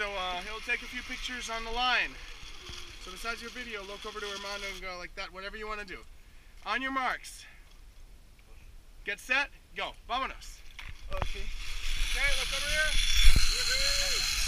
so he'll take a few pictures on the line. So besides your video, look over to Armando and go like that, whatever you want to do. On your marks. Get set, go. Vámonos. Okay. Okay, look over here. Woohoo!